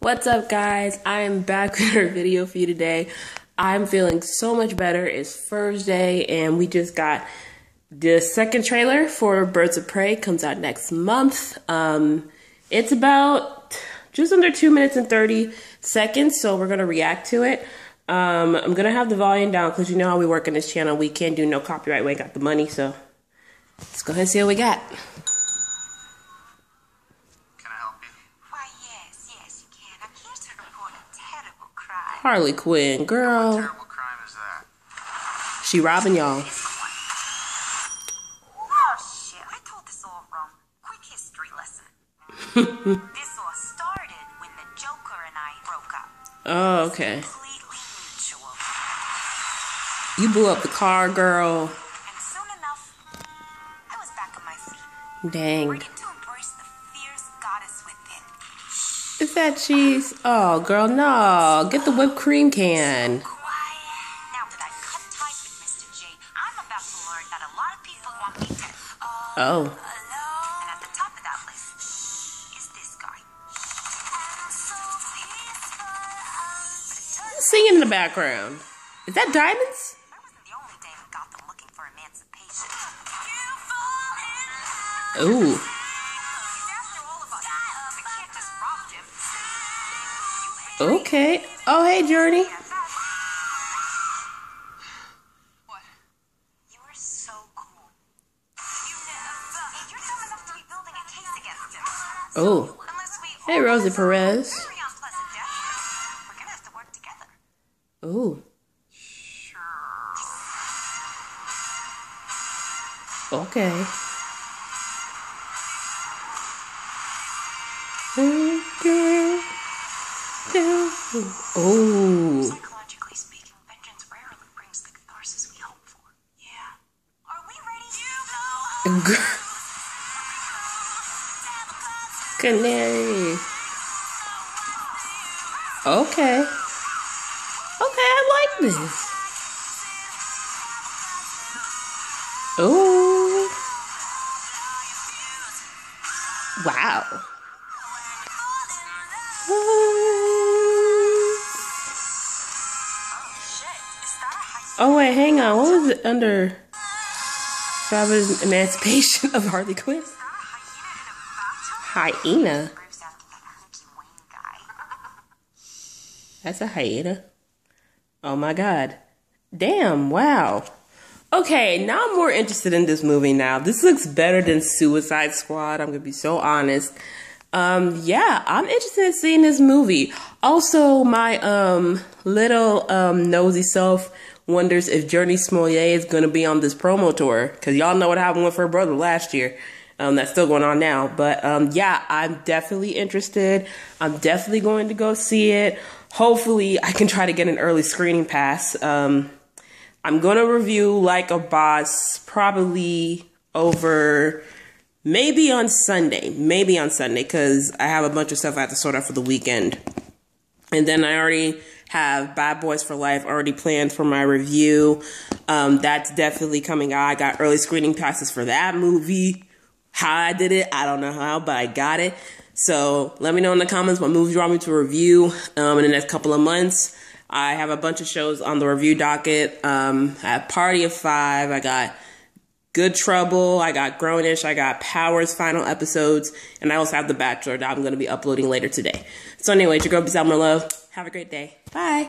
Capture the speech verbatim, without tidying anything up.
What's up, guys? I am back with a video for you today. I'm feeling so much better. It's Thursday and we just got the second trailer for Birds of Prey. Comes out next month. Um, it's about just under two minutes and thirty seconds, so we're gonna react to it. Um, I'm gonna have the volume down because you know how we work on this channel. We can't do no copyright. We ain't got the money, so let's go ahead and see what we got. Harley Quinn, girl. What terrible crime is that? She robbing y'all. Oh shit, I told this all wrong. Quick history lesson. This all started when the Joker and I broke up. Oh, okay. Completely mutual. You blew up the car, girl. And soon enough, I was back on my feet. Dang. Ready to embrace the fierce goddess within. Is that cheese? Oh, girl, no. Get the whipped cream can. Quiet. Now that I've cut ties with Mister J, I'm about to learn that a lot of people want me dead. Uh, Oh. Hello? And at the top of that list is this guy. Singing in the background. Is that Diamonds? That wasn't the only day in Gotham looking for emancipation. Ooh. Okay. Oh, hey, Journey. What? You are so cool. You're dumb enough to be building a case against him. Oh. Unless we Hey, Rosie Perez. very unpleasant death, we're gonna have to work together. Ooh. Okay. Okay. Oh. Psychologically speaking, vengeance rarely brings the catharsis we hope for. Yeah. Are we ready? Canary. Okay. Okay, I like this. Ooh. Wow. Oh wait, hang on. What was it under Fabulous Emancipation of Harley Quinn? Hyena? That's a hyena. Oh my god. Damn, wow. Okay, now I'm more interested in this movie now. This looks better than Suicide Squad. I'm gonna be so honest. Um, yeah, I'm interested in seeing this movie. Also, my um little um nosy self wonders if Journey Smollett is gonna be on this promo tour, because y'all know what happened with her brother last year. Um, that's still going on now. But um, yeah, I'm definitely interested. I'm definitely going to go see it. Hopefully, I can try to get an early screening pass. Um, I'm gonna review Like a Boss probably over. Maybe on Sunday, maybe on Sunday, because I have a bunch of stuff I have to sort out for the weekend. And then I already have Bad Boys for Life already planned for my review. Um, that's definitely coming out. I got early screening passes for that movie. How I did it, I don't know how, but I got it. So let me know in the comments what movies you want me to review um, in the next couple of months. I have a bunch of shows on the review docket. Um, I have Party of Five. I got Good Trouble, I got Grownish, I got Powers final episodes, and I also have The Bachelor that I'm going to be uploading later today. So anyway, it's your girl, peace out, my love. Have a great day. Bye.